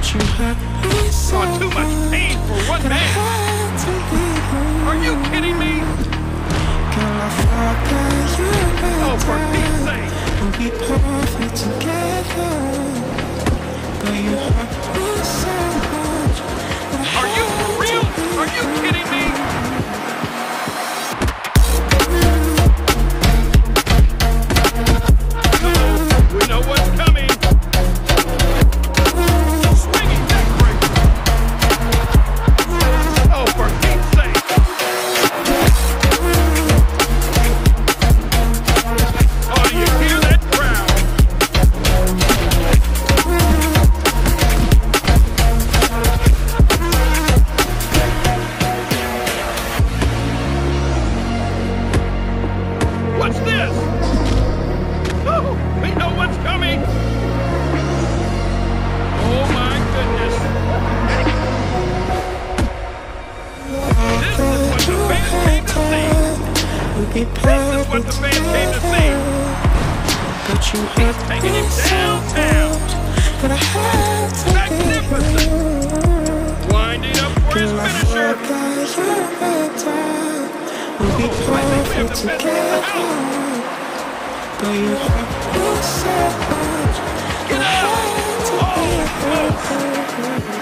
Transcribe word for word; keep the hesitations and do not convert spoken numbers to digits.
but you hurt me so Oh, too much pain for one man. Are you kidding me? Girl, I forgot you better. Oh, for Pete's sake. We'll be perfect together, but you hurt me so much. Are you for real? Are you kidding me? Uh-oh, we know what's coming. Swinging neck breaker. Oh, for Pete's sake. Oh, do you hear that crowd? What's this? Oh, we know what's coming. Oh my goodness. This is what the fans came to see. This is what the fans came to see. But you He's taking him downtown. but I had to Magnificent. Winding up for his finisher. We'll be Oh, I think we have perfect the best in the together, house. but you hurt me so much. Get out! Oh, close.